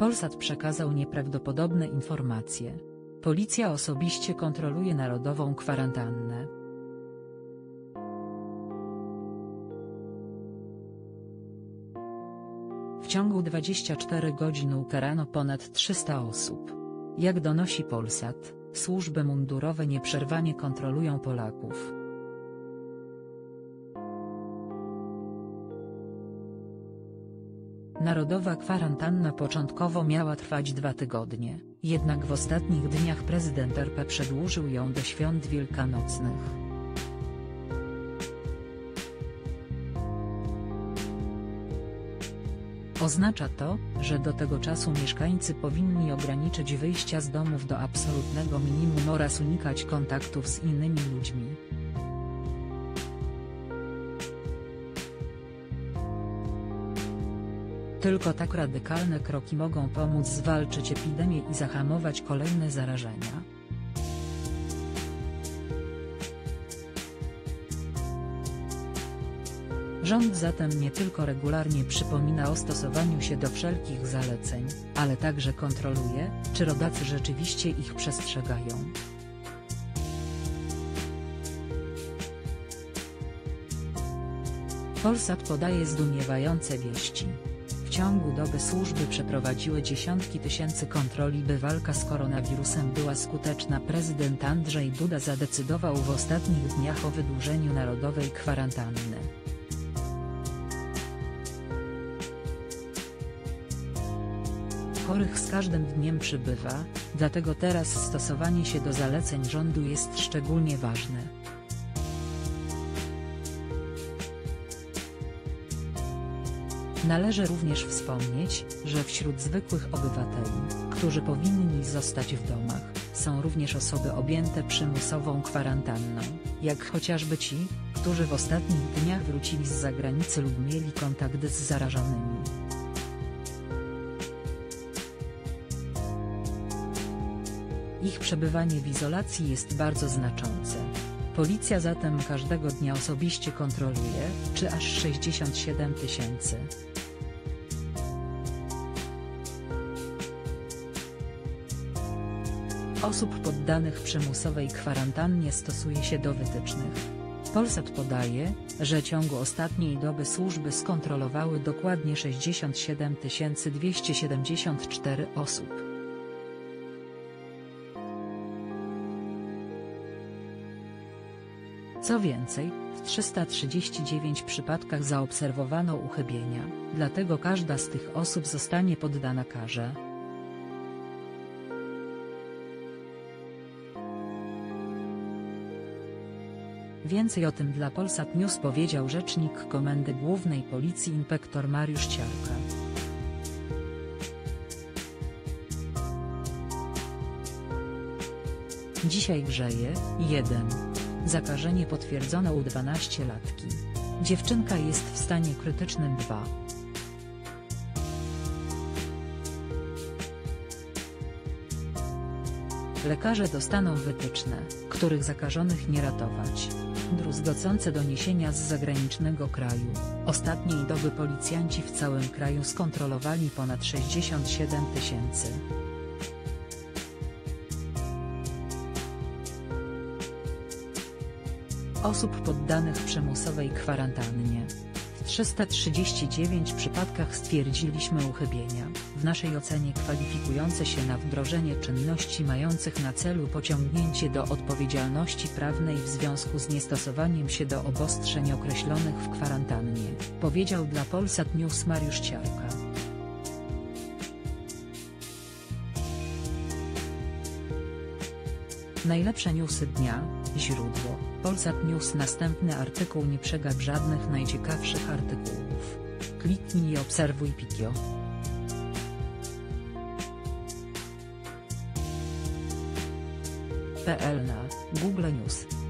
Polsat przekazał nieprawdopodobne informacje. Policja osobiście kontroluje narodową kwarantannę. W ciągu 24 godzin ukarano ponad 300 osób. Jak donosi Polsat, służby mundurowe nieprzerwanie kontrolują Polaków. Narodowa kwarantanna początkowo miała trwać 2 tygodnie, jednak w ostatnich dniach prezydent RP przedłużył ją do świąt wielkanocnych. Oznacza to, że do tego czasu mieszkańcy powinni ograniczyć wyjścia z domów do absolutnego minimum oraz unikać kontaktów z innymi ludźmi. Tylko tak radykalne kroki mogą pomóc zwalczyć epidemię i zahamować kolejne zarażenia. Rząd zatem nie tylko regularnie przypomina o stosowaniu się do wszelkich zaleceń, ale także kontroluje, czy rodacy rzeczywiście ich przestrzegają. Polsat podaje zdumiewające wieści. W ciągu doby służby przeprowadziły dziesiątki tysięcy kontroli, by walka z koronawirusem była skuteczna. Prezydent Andrzej Duda zadecydował w ostatnich dniach o wydłużeniu narodowej kwarantanny. Chorych z każdym dniem przybywa, dlatego teraz stosowanie się do zaleceń rządu jest szczególnie ważne. Należy również wspomnieć, że wśród zwykłych obywateli, którzy powinni zostać w domach, są również osoby objęte przymusową kwarantanną, jak chociażby ci, którzy w ostatnich dniach wrócili z zagranicy lub mieli kontakt z zarażonymi. Ich przebywanie w izolacji jest bardzo znaczące. Policja zatem każdego dnia osobiście kontroluje, czy aż 67 tysięcy osób poddanych przymusowej kwarantannie stosuje się do wytycznych. Polsat podaje, że w ciągu ostatniej doby służby skontrolowały dokładnie 67 274 osób. Co więcej, w 339 przypadkach zaobserwowano uchybienia, dlatego każda z tych osób zostanie poddana karze. Więcej o tym dla Polsat News powiedział rzecznik Komendy Głównej Policji inspektor Mariusz Ciarka. Dzisiaj grzeje. 1. Zakażenie potwierdzono u 12-latki. Dziewczynka jest w stanie krytycznym. 2. Lekarze dostaną wytyczne, których zakażonych nie ratować. Druzgocące doniesienia z zagranicznego kraju. Ostatniej doby policjanci w całym kraju skontrolowali ponad 67 tysięcy osób poddanych przymusowej kwarantannie. W 339 przypadkach stwierdziliśmy uchybienia, w naszej ocenie kwalifikujące się na wdrożenie czynności mających na celu pociągnięcie do odpowiedzialności prawnej w związku z niestosowaniem się do obostrzeń określonych w kwarantannie, powiedział dla Polsat News Mariusz Ciarka. Najlepsze newsy dnia, źródło, Polsat News. Następny artykuł. Nie przegap żadnych najciekawszych artykułów. Kliknij i obserwuj Pikio. PL na Google News.